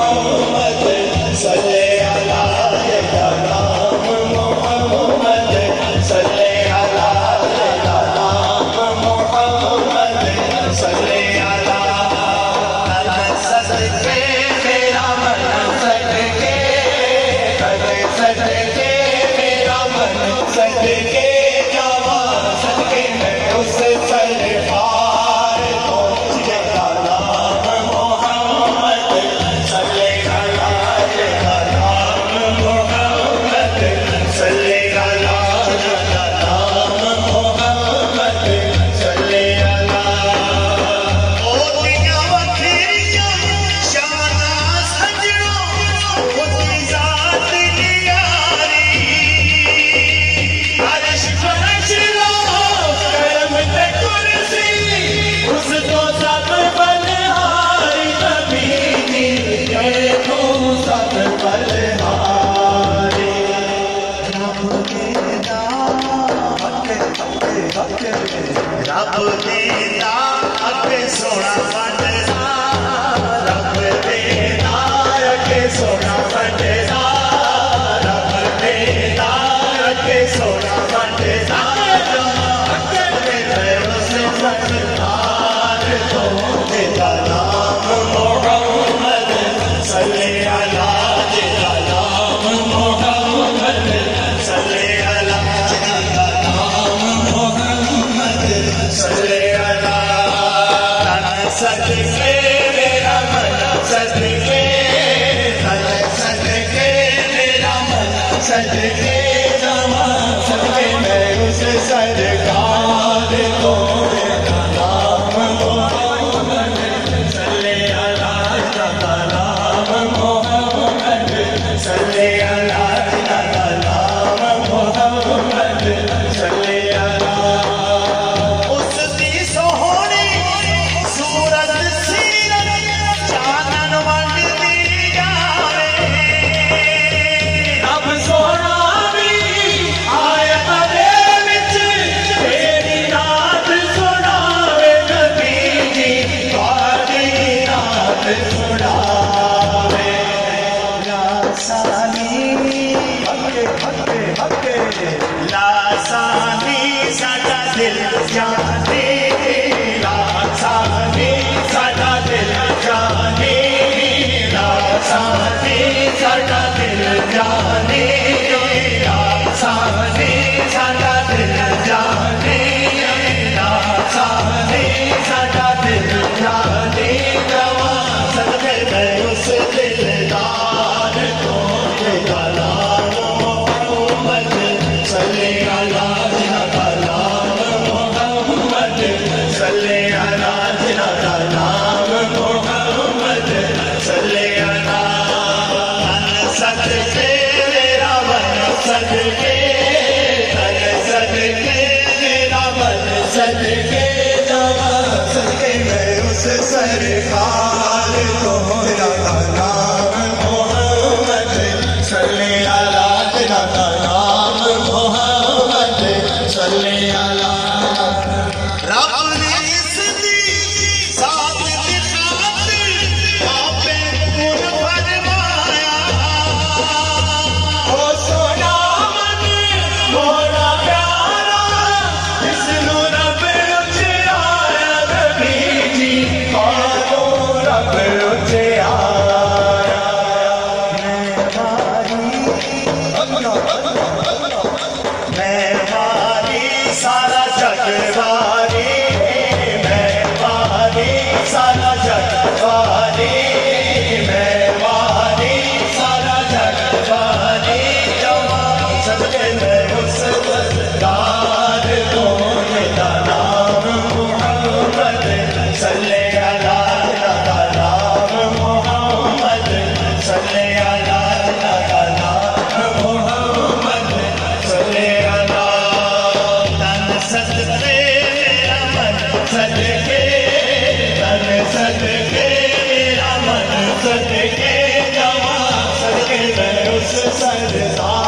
रब देता अगे सोना बंददा, रब देता अगे सोना बंददा, रब देता अगे सोना बंददा, अगे उस सरकार को देता नाम मोहम्मद सल्ले अला, देता नाम मोहम्मद सल्ले अला, सल्ले अला। तन सदके मेरा मन सदके, तन सदके मेरा मन सदके, जवान सदके मैं उस सरकार को देता नाम मोहम्मद सल्ले अला, देता नाम मोहम्मद सल्ले अला, देता नाम मोहम्मद सल्ले अला। लासानी साडा दिल जाने, लासानी साडा दिल जाने, लासानी साडा दिल जाने, लासानी साडा दिल जाने, लासानी साडा दिल जाने, जवान सदके मैं उस दिलदार को देता नाम मोहम्मद सल्ले अला, देता नाम मोहम्मद सल्ले अला, देता नाम मोहम्मद सल्ले अला। तन सदके मेरा मन सदके, तन सदके मेरा मन सदके, जवान सदके मैं उस सरकार को देता नाम मोहम्मद सल्ले अला, देता नाम मोहम्मद सल्ले अला। रब ने इसदी साथ दी खातिर आपे गुण फरमाया, ओ सोना मन मोरा प्यारा, इसनू रब उचियाया, नबी जी पालो रब उचियाया। मेहरबानी सारा जगवारी, मेहरबानी सारा जगवारी, मेहरबानी सारा जगवारी, जवान सदके मैं उस सरकार को देता नाम मोहम्मद सल्ले अला, देता नाम मोहम्मद सल्ले अला, देता नाम मोहम्मद सल्ले अला। तन सदके मेरा मन सदके, तन सदके मेरा मन सदके, जवान सदके मैं उस सरदार